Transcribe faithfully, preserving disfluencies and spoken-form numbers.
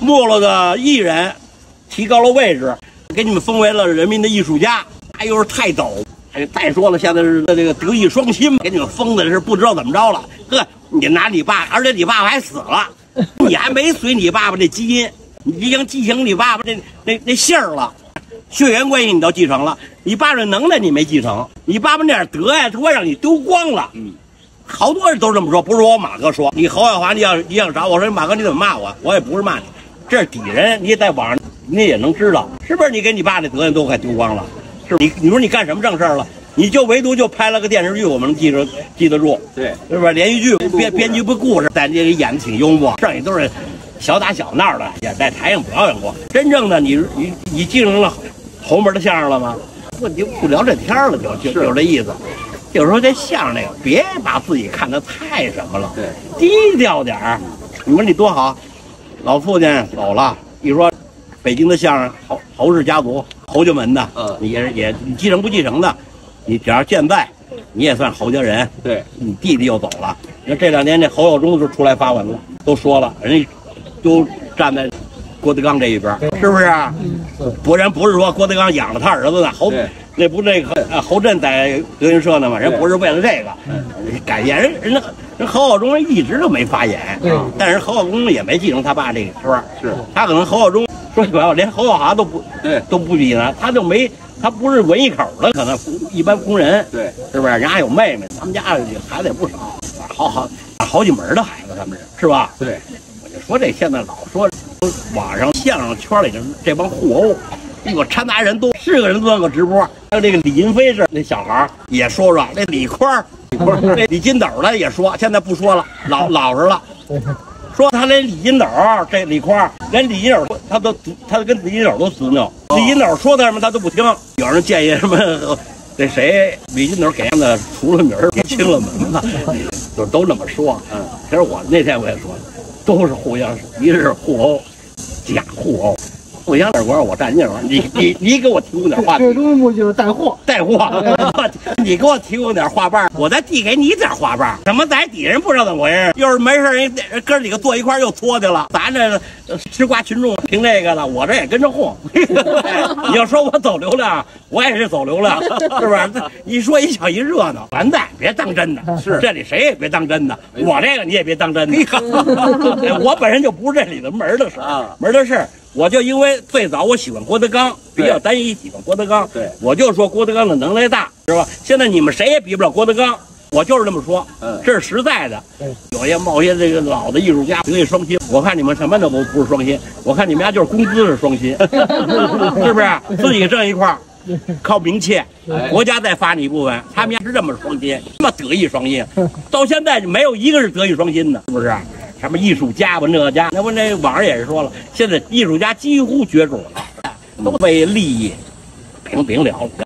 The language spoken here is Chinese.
没落的艺人提高了位置，给你们封为了人民的艺术家，还有是泰斗。哎，再说了，现在是这个德艺双馨，给你们封的是不知道怎么着了。呵，你拿你爸，而且你爸爸还死了，你还没随你爸爸这基因，你已经继承你爸爸那那那姓儿了，血缘关系你都继承了，你爸爸这能耐你没继承，你爸爸那点德呀，他会让你丢光了。嗯，好多人都这么说，不是我马哥说。你侯耀华，你要你要找我说马哥你怎么骂我？我也不是骂你，这是底人，你在网上你也能知道，是不是？你给你爸这德行都快丢光了。是你，你说你干什么正事儿了？你就唯独就拍了个电视剧，我们能记着记得住，对，是不是？连续剧编编剧部故事，在这里演的挺幽默，剩下都是小打小闹的，也在台上表演过。真正的你你你继承了侯门的相声了吗？不，你就不聊这天了，就就就这意思。就是说这相声那个，别把自己看得太什么了，对，低调点儿。你说你多好，老父亲走了，一说。北京的相声侯侯氏家族侯家门的，嗯，你也是也你继承不继承的，你只要健在，你也算侯家人。对，你弟弟又走了，那这两年这侯耀中就出来发文了，都说了，人家都站在郭德纲这一边，是不是啊？不然不是说郭德纲养了他儿子呢，侯那不那个呃侯震在德云社呢吗？人不是为了这个，感谢人人家人侯耀中一直都没发言，但是侯耀中也没继承他爸这个圈，是他可能侯耀中。说白了，连侯耀华都不对都不比呢，他就没他不是文艺口的，可能一般工人，对，是不是？人家还有妹妹，他们家孩子也不少，好好好几门的孩子，他们是是吧？对，我就说这现在老说网上相声圈里的这帮互殴，我掺杂人多，是个人做个直播，还有这个李银飞是那小孩也说说，那李宽李宽那李金斗的也说，现在不说了，老老实了。说他连李金斗这李宽，连李金斗他都他跟李金斗都执拗，李金斗说他什么他都不听。有人建议什么，这谁李金斗给他们除了名儿清了门了，就都这么说。嗯，其实我那天我也说了，都是互相一是互殴，假互殴。互相耳光，我站这块儿，你你你给我提供点话题， 最终目就是带货， 带货。你给我提供点话瓣，我再递给你点话瓣。怎么在底下人不知道怎么回事？要是没事人哥几个坐一块又搓去了，咱这吃瓜群众凭这个了，我这也跟着混。你要说我走流量，我也是走流量，是不是？一说一笑一热闹，完蛋，别当真的。是这里谁也别当真的，我这个你也别当真的。我本身就不是这里的门的事儿，门的事儿。我就因为最早我喜欢郭德纲，比较单一喜欢郭德纲，对，我就说郭德纲的能耐大，是吧？现在你们谁也比不了郭德纲，我就是这么说，嗯，这是实在的。有些某些这个老的艺术家德艺双馨，我看你们什么都不不是双馨，我看你们家就是工资是双馨，是不是？自己挣一块儿，靠名气，国家再发你一部分，他们家是这么双馨，他妈德艺双馨，到现在没有一个是德艺双馨的，是不是？什么艺术家文哲家，那不那网上也是说了，现在艺术家几乎绝种了，都为利益平平了。